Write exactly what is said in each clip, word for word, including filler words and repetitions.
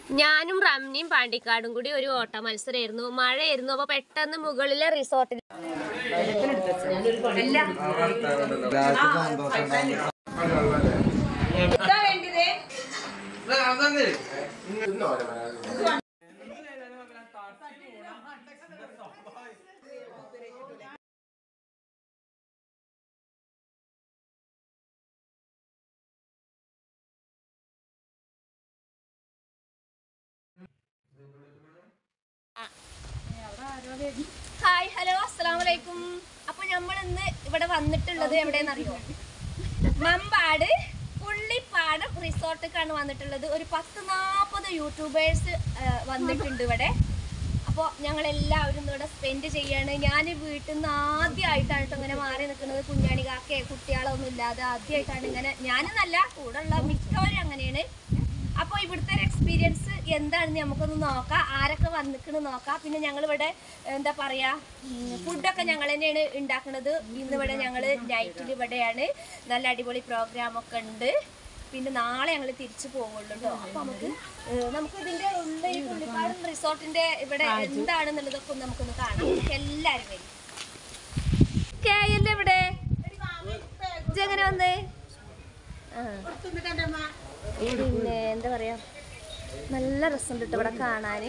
ഞാനും റംനിയും പാണ്ടിക്കാടും കൂടി ഒരു ഓട്ട മത്സരമായിരുന്നു. മഴയായിരുന്നു. അപ്പൊ പെട്ടെന്ന് മുകളിലെ റിസോർട്ടിൽ ഹായ് ഹലോ അസ്സലാമലൈക്കും. അപ്പൊ നമ്മൾ ഇന്ന് ഇവിടെ വന്നിട്ടുള്ളത് എവിടെയെന്നറിയോ? മമ്പാട് പുള്ളിപ്പാട് റിസോർട്ടിലേക്കാണ് വന്നിട്ടുള്ളത്. ഒരു പത്ത് നാൽപ്പത് യൂട്യൂബേഴ്സ് വന്നിട്ടുണ്ട് ഇവിടെ. അപ്പോൾ ഞങ്ങളെല്ലാവരും ഇവിടെ സ്പെൻഡ് ചെയ്യാണ്. ഞാൻ വീട്ടിൽ നിന്ന് ആദ്യമായിട്ടാണ് കേട്ടോ ഇങ്ങനെ മാറി നിൽക്കുന്നത്. കുഞ്ഞാണി കാക്കയെ കുട്ടികളൊന്നും ഇല്ലാതെ ആദ്യമായിട്ടാണ് ഇങ്ങനെ. ഞാനെന്നല്ല, കൂടെ ഉള്ള മിക്കവരും അങ്ങനെയാണ്. അപ്പോൾ ഇവിടുത്തെ ഒരു എക്സ്പീരിയൻസ് എന്താണെന്ന് നമുക്കൊന്ന് നോക്കാം. ആരൊക്കെ വന്നിക്കണ് നോക്കാം. പിന്നെ ഞങ്ങളിവിടെ എന്താ പറയുക, ഫുഡൊക്കെ ഞങ്ങൾ തന്നെയാണ് ഉണ്ടാക്കുന്നത്. ഇന്നിവിടെ ഞങ്ങൾ നൈറ്റിൽ ഇവിടെയാണ്. നല്ല അടിപൊളി പ്രോഗ്രാമൊക്കെ ഉണ്ട്. പിന്നെ നാളെ ഞങ്ങൾ തിരിച്ചു പോകുള്ളൂ കേട്ടോ. അപ്പോൾ നമുക്ക് നമുക്ക് ഇതിൻ്റെ ഉള്ള ഈ പുള്ളിപ്പാട് റിസോർട്ടിൻ്റെ ഇവിടെ എന്താണെന്നുള്ളതൊക്കെ ഒന്ന് നമുക്കൊന്ന് കാണാം. നമുക്ക് എല്ലാവരും വരും. കെ എന്റെ ഇവിടെ ഇതെങ്ങനെ വന്നേ? പിന്നെ എന്താ പറയാ, നല്ല രസമുണ്ട് കേട്ടോ ഇവിടെ കാണാൻ.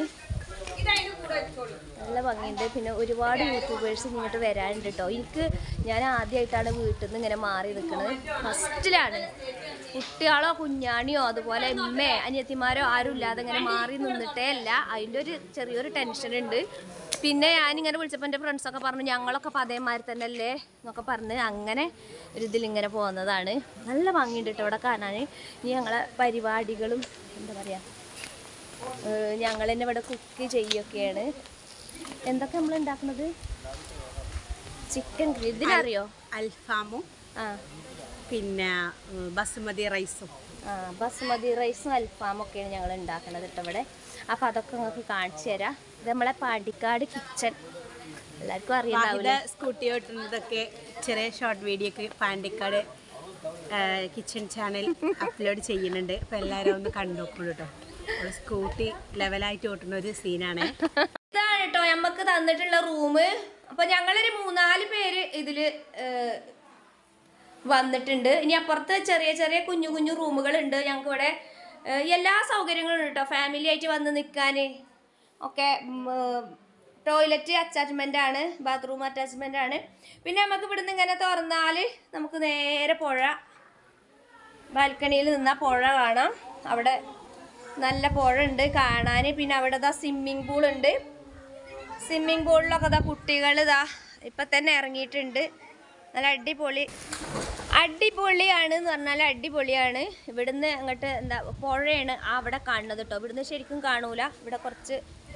നല്ല ഭംഗിയുണ്ട്. പിന്നെ ഒരുപാട് യൂട്യൂബേഴ്സ് ഇങ്ങോട്ട് വരാനുണ്ട് കേട്ടോ. എനിക്ക് ഞാൻ ആദ്യമായിട്ടാണ് വീട്ടിൽ നിന്ന് ഇങ്ങനെ മാറി നിൽക്കുന്നത്. ഫസ്റ്റിലാണ്. കുട്ടികളോ കുഞ്ഞാണിയോ അതുപോലെ ഉമ്മയോ അനിയത്തിമാരോ ആരും ഇല്ലാതെ ഇങ്ങനെ മാറി നിന്നിട്ടേ അല്ല. അതിൻ്റെ ഒരു ചെറിയൊരു ടെൻഷൻ ഉണ്ട്. പിന്നെ ഞാനിങ്ങനെ വിളിച്ചപ്പോൾ എൻ്റെ ഫ്രണ്ട്സൊക്കെ പറഞ്ഞു ഞങ്ങളൊക്കെ അപ്പം അതേമാതിരി തന്നെ അല്ലേ എന്നൊക്കെ പറഞ്ഞ് അങ്ങനെ ഒരു ഇതിലിങ്ങനെ പോകുന്നതാണ്. നല്ല ഭംഗിയുണ്ട് കേട്ടോ ഇവിടെ കാണാൻ. ഇനി ഞങ്ങളെ പരിപാടികളും എന്താ പറയുക, ഞങ്ങൾ തന്നെ ഇവിടെ കുക്ക് ചെയ്യൊക്കെയാണ്. എന്തൊക്കെ നമ്മൾ ഉണ്ടാക്കുന്നത്? ചിക്കൻ ഗ്രിൽ, ഇതിനറിയോ? അൽഫാമും ആ പിന്നെ ബസുമതി റൈസും. ആ ബസുമതി റൈസും അൽഫാമും ഒക്കെയാണ് ഞങ്ങൾ ഉണ്ടാക്കുന്നത് കേട്ടോ ഇവിടെ. അപ്പോൾ അതൊക്കെ നിങ്ങൾക്ക് കാണിച്ചു തരാം. ഇത് നമ്മളെ പാണ്ടിക്കാട് കിച്ചൺ, എല്ലാവർക്കും അറിയാം. സ്കൂട്ടി ഓട്ടുന്നതൊക്കെ ചെറിയ ഷോർട്ട് വീഡിയോ ഒക്കെ പാണ്ടിക്കാട് കിച്ചൺ ചാനൽ അപ്ലോഡ് ചെയ്യുന്നുണ്ട്. അപ്പോൾ എല്ലാവരും ഒന്ന് കണ്ടുനോക്കൂ കേട്ടോ. സ്കൂട്ടി ലെവലായിട്ട് ഓട്ടുന്ന ഒരു സീനാണ്. ഇതാണ് കേട്ടോ നമുക്ക് തന്നിട്ടുള്ള റൂം. അപ്പോൾ ഞങ്ങളൊരു മൂന്നാല് പേര് ഇതിൽ വന്നിട്ടുണ്ട്. ഇനി അപ്പുറത്ത് ചെറിയ ചെറിയ കുഞ്ഞു കുഞ്ഞു റൂമുകളുണ്ട്. ഞങ്ങൾക്ക് ഇവിടെ എല്ലാ സൗകര്യങ്ങളും ഉണ്ട് കേട്ടോ. ഫാമിലി ആയിട്ട് വന്ന് നിൽക്കാൻ ഒക്കെ. ടോയ്ലറ്റ് അറ്റാച്ച്മെൻ്റ് ആണ്, ബാത്റൂം അറ്റാച്ച്മെൻ്റ് ആണ്. പിന്നെ നമുക്ക് ഇവിടുന്ന് ഇങ്ങനെ തുറന്നാൽ നമുക്ക് നേരെ പുഴ, ബാൽക്കണിയിൽ നിന്നാൽ പുഴ കാണാം. അവിടെ നല്ല പുഴ ഉണ്ട് കാണാൻ. പിന്നെ അവിടെ ഇതാ സ്വിമ്മിങ് പൂൾ ഉണ്ട്. സ്വിമ്മിങ് പൂളിലൊക്കെ ഇതാ കുട്ടികൾ ഇതാ ഇപ്പം തന്നെ ഇറങ്ങിയിട്ടുണ്ട്. നല്ല അടിപൊളി അടിപൊളിയാണ് എന്ന് പറഞ്ഞാൽ അടിപൊളിയാണ്. ഇവിടുന്ന് അങ്ങോട്ട് എന്താ പുഴയാണ് അവിടെ കാണുന്നത് കേട്ടോ. ഇവിടുന്ന് ശരിക്കും കാണൂല. ഇവിടെ കുറച്ച്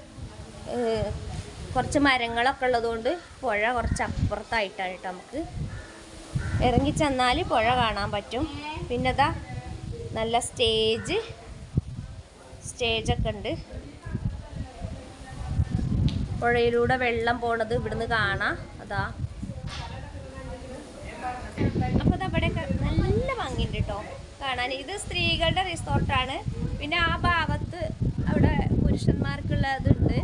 കുറച്ച് മരങ്ങളൊക്കെ ഉള്ളതുകൊണ്ട് പുഴ കുറച്ച് അപ്പുറത്തായിട്ടാണ് കേട്ടോ. നമുക്ക് ഇറങ്ങി ചെന്നാൽ പുഴ കാണാൻ പറ്റും. പിന്നെ ഇതാ നല്ല സ്റ്റേജ് സ്റ്റേജൊക്കെ ഉണ്ട്. പുഴയിലൂടെ വെള്ളം പോണത് ഇവിടുന്ന് കാണാം. അതാ അപ്പോൾ അതവിടെയൊക്കെ നല്ല ഭംഗിയുണ്ട് കേട്ടോ കാണാൻ. ഇത് സ്ത്രീകളുടെ റിസോർട്ടാണ്. പിന്നെ ആ ഭാഗത്ത് അവിടെ പുരുഷന്മാർക്കുള്ള ഇതുണ്ട്.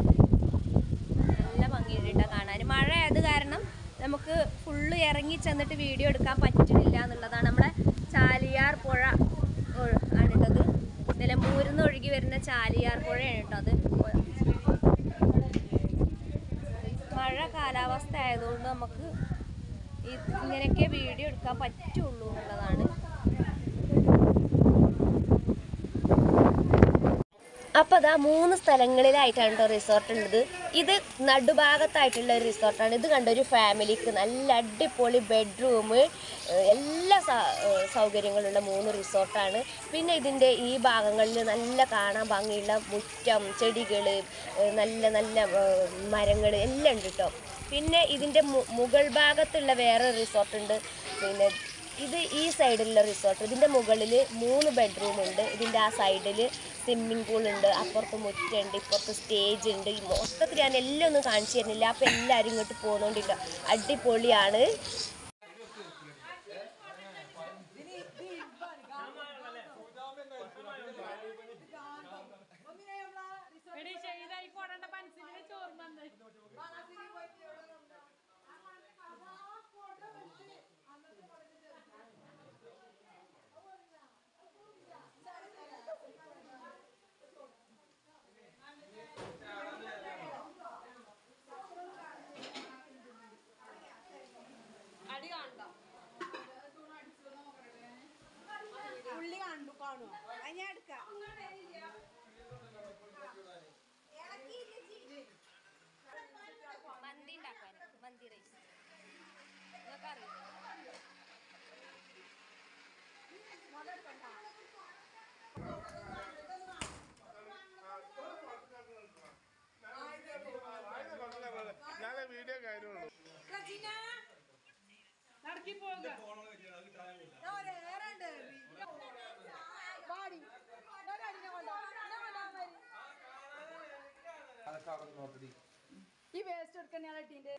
നല്ല ഭംഗിയുണ്ട് കേട്ടോ കാണാൻ. മഴ ആയത് കാരണം നമുക്ക് ഫുള്ള് ഇറങ്ങി ചെന്നിട്ട് വീഡിയോ എടുക്കാൻ പറ്റുന്നില്ല എന്നുള്ളതാണ്. നമ്മുടെ ചാലിയാർ പുഴ ആണുള്ളത്. നിലമ്പൂരിൽ നിന്ന് ഒഴുകി വരുന്ന ചാലിയാർ പുഴയാണ് കേട്ടോ അത്. മഴ കാലാവസ്ഥ ആയതുകൊണ്ട് നമുക്ക് ഇങ്ങനെയൊക്കെ വീഡിയോ എടുക്കാൻ പറ്റുള്ളൂ എന്നുള്ളതാണ്. അപ്പോൾ അതാ മൂന്ന് സ്ഥലങ്ങളിലായിട്ടാണ് കേട്ടോ റിസോർട്ട് ഉള്ളത്. ഇത് നടുഭാഗത്തായിട്ടുള്ള ഒരു റിസോർട്ടാണ്. ഇത് കണ്ട ഒരു ഫാമിലിക്ക് നല്ല അടിപൊളി ബെഡ്റൂം, എല്ലാ സൗകര്യങ്ങളുള്ള മൂന്ന് റിസോർട്ടാണ്. പിന്നെ ഇതിൻ്റെ ഈ ഭാഗങ്ങളിൽ നല്ല കാണാൻ ഭംഗിയുള്ള മുറ്റം, ചെടികൾ, നല്ല നല്ല മരങ്ങൾ എല്ലാം ഉണ്ട് കേട്ടോ. പിന്നെ ഇതിൻ്റെ മുകൾ ഭാഗത്തുള്ള വേറെ റിസോർട്ടുണ്ട്. പിന്നെ ഇത് ഈ സൈഡിലുള്ള റിസോർട്ട്. ഇതിൻ്റെ മുകളിൽ മൂന്ന് ബെഡ്റൂം ഉണ്ട്. ഇതിൻ്റെ ആ സൈഡിൽ സ്വിമ്മിങ് പൂൾ ഉണ്ട്. അപ്പുറത്ത് മുറ്റുണ്ട്, ഇപ്പുറത്ത് സ്റ്റേജ് ഉണ്ട്. മൊത്തത്തിൽ ഞാൻ എല്ലാം ഒന്നും കാണിച്ചു തരുന്നില്ല. അപ്പോൾ എല്ലാവരും ഇങ്ങോട്ട് പോകുന്നോണ്ടില്ല. അടിപൊളിയാണ്. ഈ വേസ്റ്റ് എടുക്കുന്ന ടീന്റെ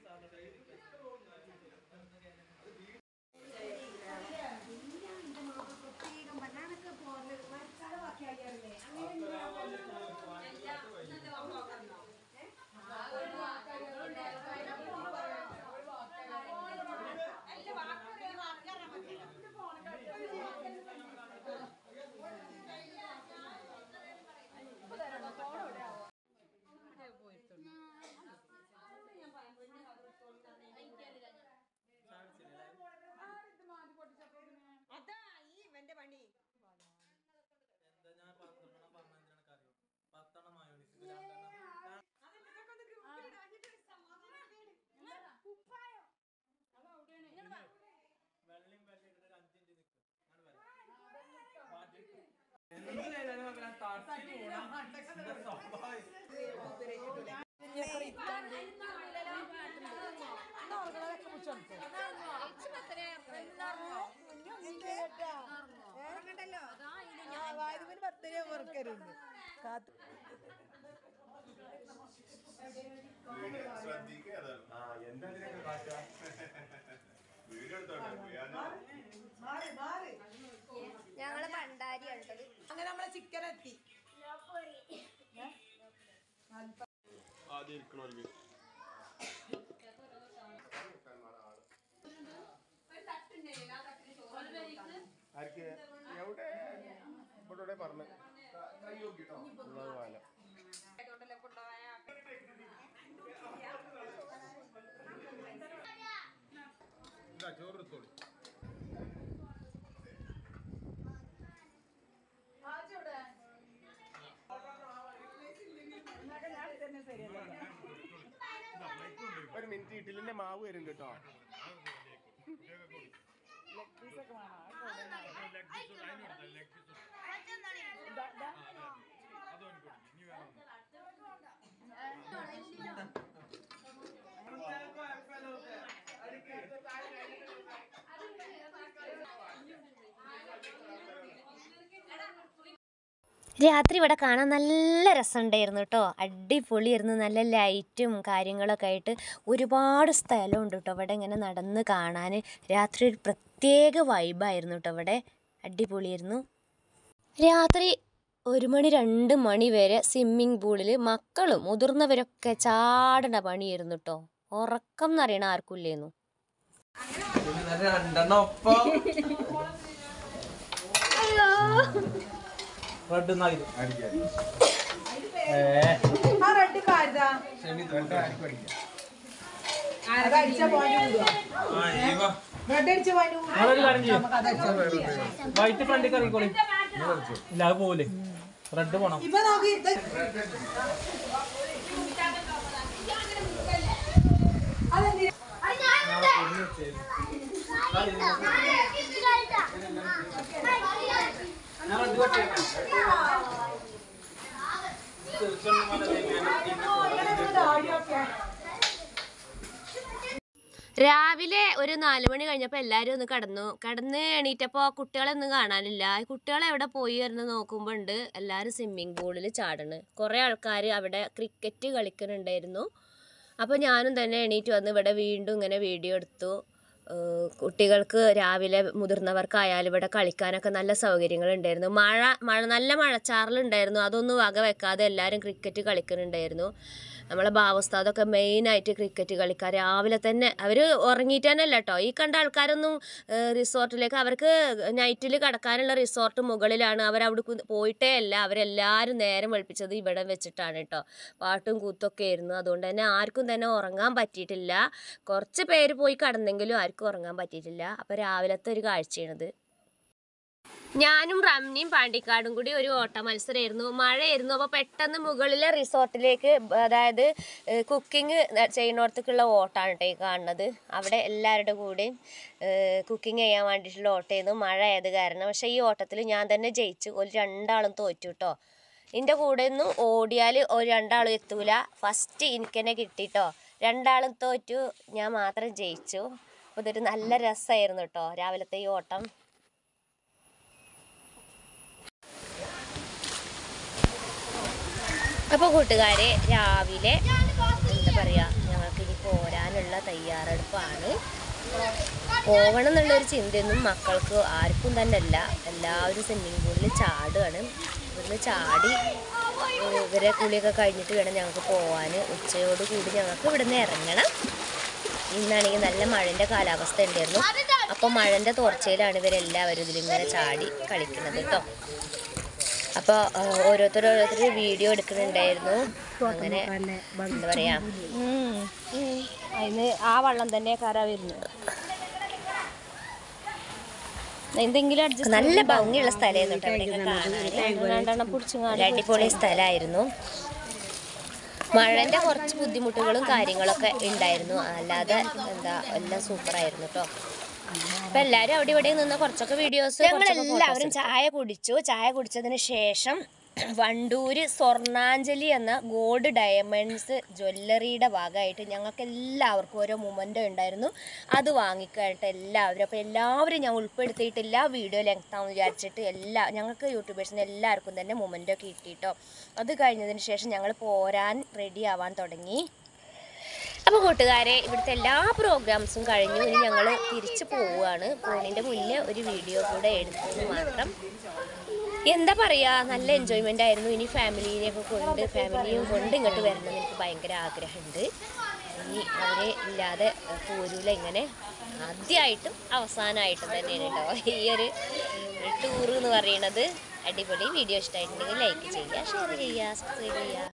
അതാ ഈ ഇവന്റെ പണി പത്തര വർക്കരുത് കാത്തു ഞങ്ങള് പണ്ടാരി ഉണ്ടത് അങ്ങനെ നമ്മളെ ചിക്കൻ എത്തി എവിടെ ഇവിടെ പറഞ്ഞു ചോറെടുത്തോളൂ ഒരു മിനിറ്റ് ഇഡ്ഡലിന്റെ മാവ് വരും കേട്ടോ രാത്രി ഇവിടെ കാണാൻ നല്ല രസമുണ്ടായിരുന്നു കേട്ടോ. അടിപൊളിയായിരുന്നു. നല്ല ലൈറ്റും കാര്യങ്ങളൊക്കെ ആയിട്ട് ഒരുപാട് സ്ഥലമുണ്ട് കേട്ടോ ഇവിടെ ഇങ്ങനെ നടന്ന് കാണാൻ. രാത്രി ഒരു പ്രത്യേക വൈബായിരുന്നു കേട്ടോ ഇവിടെ. അടിപൊളിയായിരുന്നു. രാത്രി ഒരു മണി രണ്ട് മണി വരെ സ്വിമ്മിങ് പൂളിൽ മക്കളും മുതിർന്നവരൊക്കെ ചാടണ പണിയായിരുന്നു കേട്ടോ. ഉറക്കം എന്ന് അറിയണ ആർക്കും ഇല്ലായിരുന്നു. വൈറ്റ് ഫ്രണ്ട് കറിക്കോളി ഇല്ല അത് പോലെ റെഡ് പോണം. രാവിലെ ഒരു നാല് മണി കഴിഞ്ഞപ്പോൾ എല്ലാവരും ഒന്ന് കടന്നു. കടന്ന് എണീറ്റപ്പോൾ കുട്ടികളൊന്നും കാണാനില്ല. കുട്ടികളെ എവിടെ പോയി എന്ന് നോക്കുമ്പോൾ ഉണ്ട് എല്ലാവരും സ്വിമ്മിങ് പൂളിൽ ചാടണ്. കുറേ ആൾക്കാർ അവിടെ ക്രിക്കറ്റ് കളിക്കുന്നുണ്ടായിരുന്നു. അപ്പോൾ ഞാനും തന്നെ എണീറ്റ് വന്ന് ഇവിടെ വീണ്ടും ഇങ്ങനെ വീഡിയോ എടുത്തു. കുട്ടികൾക്ക് രാവിലെ മുതിർന്നവർക്കായാലും ഇവിടെ കളിക്കാനൊക്കെ നല്ല സൗകര്യങ്ങളുണ്ടായിരുന്നു. മഴ മഴ നല്ല മഴച്ചാറലുണ്ടായിരുന്നു. അതൊന്നും വക വെക്കാതെ എല്ലാവരും ക്രിക്കറ്റ് കളിക്കുന്നുണ്ടായിരുന്നു. നമ്മളെ ബാവസ്ഥാതൊക്കെ മെയിനായിട്ട് ക്രിക്കറ്റ് കളിക്കാൻ രാവിലെ തന്നെ അവർ ഉറങ്ങിയിട്ട് തന്നെ അല്ല കേട്ടോ. ഈ കണ്ട ആൾക്കാരൊന്നും റിസോർട്ടിലേക്ക് അവർക്ക് നൈറ്റിൽ കിടക്കാനുള്ള റിസോർട്ട് മുകളിലാണ്. അവരവിടെ പോയിട്ടേ അല്ല. അവരെല്ലാവരും നേരം വെളുപ്പിച്ചത് ഇവിടെ വെച്ചിട്ടാണ് കേട്ടോ. പാട്ടും കൂത്തൊക്കെ ആയിരുന്നു. അതുകൊണ്ട് തന്നെ ആർക്കും തന്നെ ഉറങ്ങാൻ പറ്റിയിട്ടില്ല. കുറച്ച് പേര് പോയി കിടന്നെങ്കിലും ആർക്കും ഉറങ്ങാൻ പറ്റിയിട്ടില്ല. അപ്പോൾ രാവിലത്തെ ഒരു കാഴ്ചയാണിത്. ഞാനും റംനിയും പാണ്ടിക്കാടും കൂടി ഒരു ഓട്ട മത്സരമായിരുന്നു. മഴയായിരുന്നു. അപ്പോൾ പെട്ടെന്ന് മുകളിലെ റിസോർട്ടിലേക്ക്, അതായത് കുക്കിംഗ് ചെയ്യുന്നിടത്തേക്കുള്ള ഓട്ടമാണ് കേട്ടോ ഈ കാണുന്നത്. അവിടെ എല്ലാവരുടെ കൂടെയും കുക്കിംഗ് ചെയ്യാൻ വേണ്ടിയിട്ടുള്ള ഓട്ടമായിരുന്നു. മഴ ആയത് കാരണം. പക്ഷേ ഈ ഓട്ടത്തിൽ ഞാൻ തന്നെ ജയിച്ചു. ഒരു രണ്ടാളും തോറ്റു കേട്ടോ. എൻ്റെ കൂടെ ഒന്നും ഓടിയാൽ ഒരു രണ്ടാളും എത്തൂല. ഫസ്റ്റ് എനിക്ക് തന്നെ കിട്ടിട്ടോ. രണ്ടാളും തോറ്റു, ഞാൻ മാത്രം ജയിച്ചു. അപ്പോൾ ഇതൊരു നല്ല രസമായിരുന്നു കേട്ടോ രാവിലത്തെ ഈ ഓട്ടം. അപ്പോൾ കൂട്ടുകാരെ രാവിലെ എന്താ പറയുക ഞങ്ങൾക്ക് ഇനി പോരാനുള്ള തയ്യാറെടുപ്പാണ്. പോകണം എന്നുള്ളൊരു ചിന്തയൊന്നും മക്കൾക്ക് ആർക്കും തന്നെ അല്ല. എല്ലാവരും സ്വിമ്മിംഗ് പൂളിൽ ചാടുകയാണ്. ഇവിടുന്ന് ചാടി ഇവരെ കുളിയൊക്കെ കഴിഞ്ഞിട്ട് വേണം ഞങ്ങൾക്ക് പോകാൻ. ഉച്ചയോട് കൂടി ഞങ്ങൾക്ക് ഇവിടുന്ന് ഇറങ്ങണം. ഇന്നാണെങ്കിൽ നല്ല മഴൻ്റെ കാലാവസ്ഥ ഉണ്ടായിരുന്നു. അപ്പോൾ മഴൻ്റെ തോർച്ചയിലാണ് ഇവരെല്ലാവരും ഇതിലിങ്ങനെ ചാടി കളിക്കുന്നത് കേട്ടോ. അപ്പോൾ ഓരോരുത്തർ ഓരോരുത്തർ വീഡിയോ എടുക്കുന്നുണ്ടായിരുന്നു. അങ്ങനെ എന്താ പറയാ അതിന് ആ വെള്ളം തന്നെ കയറാ വരുന്നത്. എന്തെങ്കിലും അഡ്ജസ്റ്റ് നല്ല ഭംഗിയുള്ള സ്ഥലമായിരുന്നു കേട്ടോ. അവിടെയൊക്കെ അടിപൊളി സ്ഥലമായിരുന്നു. മഴൻ്റെ കുറച്ച് ബുദ്ധിമുട്ടുകളും കാര്യങ്ങളൊക്കെ ഉണ്ടായിരുന്നു. അല്ലാതെ എന്താ എല്ലാം സൂപ്പറായിരുന്നു കേട്ടോ. അപ്പം എല്ലാവരും അവിടെ ഇവിടെ നിന്ന് കുറച്ചൊക്കെ വീഡിയോസ് ഞങ്ങളെല്ലാവരും ചായ കുടിച്ചു. ചായ കുടിച്ചതിന് ശേഷം വണ്ടൂര് സ്വർണ്ണാഞ്ജലി എന്ന ഗോൾഡ് ഡയമണ്ട്സ് ജ്വല്ലറിയുടെ ഭാഗമായിട്ട് ഞങ്ങൾക്ക് എല്ലാവർക്കും ഓരോ മൊമെൻ്റോ ഉണ്ടായിരുന്നു. അത് വാങ്ങിക്കാനായിട്ട് എല്ലാവരും അപ്പോൾ എല്ലാവരും ഞാൻ ഉൾപ്പെടുത്തിയിട്ടില്ല. വീഡിയോ ലെങ്താന്ന് വിചാരിച്ചിട്ട് എല്ലാ ഞങ്ങൾക്ക് യൂട്യൂബേഴ്സിന് എല്ലാവർക്കും തന്നെ മൊമെൻ്റോ കിട്ടിയിട്ടോ. അത് കഴിഞ്ഞതിന് ശേഷം ഞങ്ങൾ പോരാൻ റെഡി ആവാൻ തുടങ്ങി. അപ്പോൾ കൂട്ടുകാരെ ഇവിടുത്തെ എല്ലാ പ്രോഗ്രാംസും കഴിഞ്ഞു. ഇനി ഞങ്ങൾ തിരിച്ച് പോവുകയാണ്. പോകുന്നതിൻ്റെ മുന്നേ ഒരു വീഡിയോ കൂടെ എടുത്തു മാത്രം. എന്താ പറയുക, നല്ല എൻജോയ്മെൻ്റ് ആയിരുന്നു. ഇനി ഫാമിലീനെയൊക്കെ കൊണ്ട് ഫാമിലിയും കൊണ്ട് ഇങ്ങോട്ട് വരണമെന്ന് എനിക്ക് ഭയങ്കര ആഗ്രഹമുണ്ട്. ഇനി അവരെ ഇല്ലാതെ പോരൂല. ഇങ്ങനെ ആദ്യമായിട്ടും അവസാനമായിട്ടും തന്നെയാണ് കേട്ടോ ഈ ഒരു ടൂർ എന്ന് പറയുന്നത്. അടിപൊളി. വീഡിയോ ഇഷ്ടമായിട്ടുണ്ടെങ്കിൽ ലൈക്ക് ചെയ്യുക, ഷെയർ ചെയ്യുക, സബ്സ്ക്രൈബ് ചെയ്യുക.